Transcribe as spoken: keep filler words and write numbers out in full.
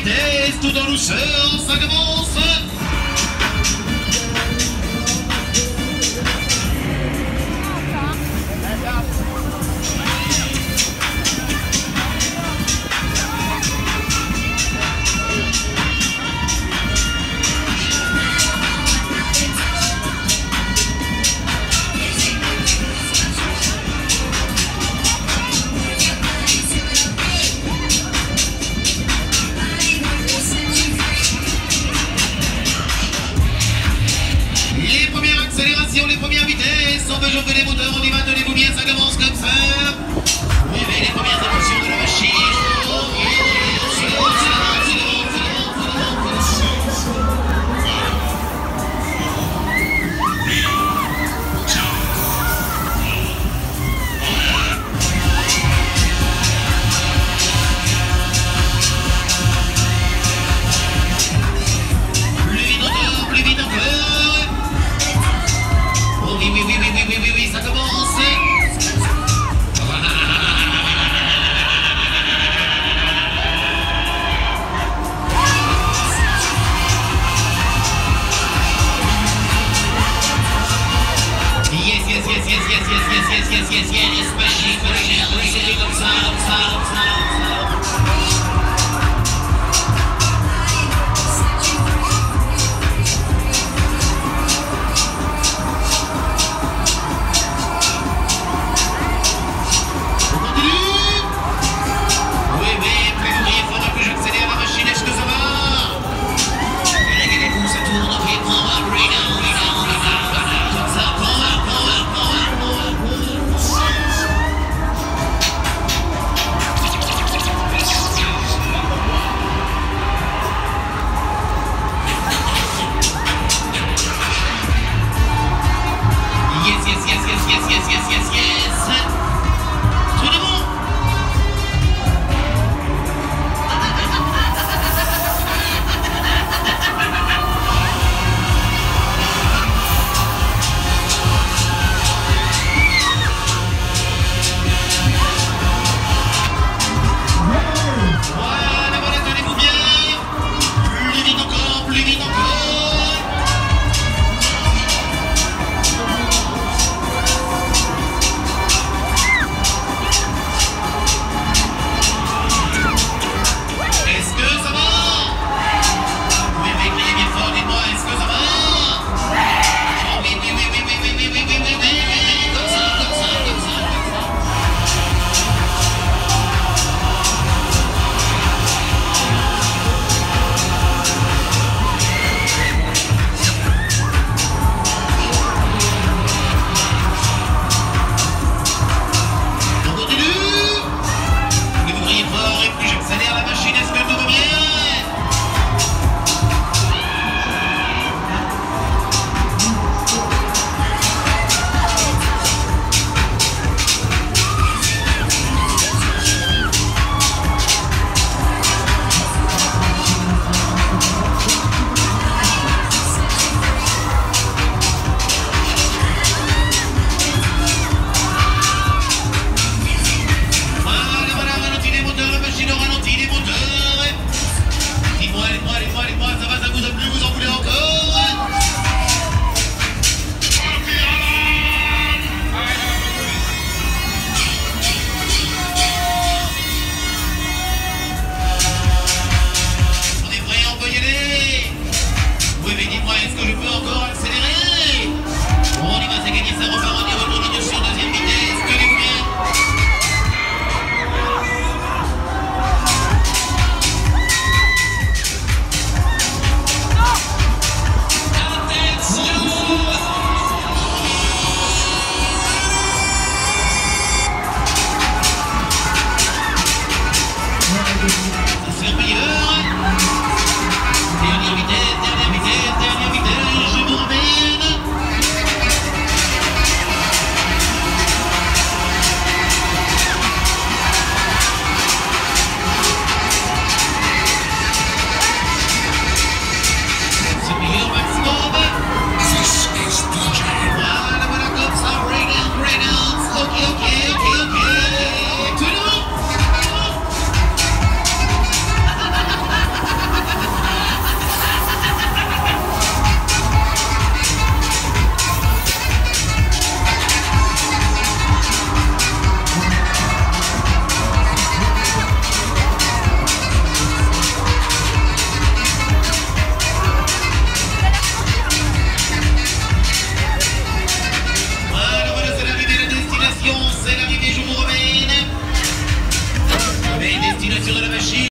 vitesse, tout en douceur, ça commence. Les premières vitesses, on veut chauffer les moteurs, on y va, tenez-vous bien, ça commence comme ça. Vivez les premières émotions de la machine. Plus vite encore, plus vite encore. Oui, oui, oui, oui, oui, oui, oui, oui, ça commence. Yes, yes, yes, yes, yes, yes, yes, yes, yes, yes, yes, machine, machine, c'est comme ça, comme ça, comme ça, comme ça. ventilation de la machine.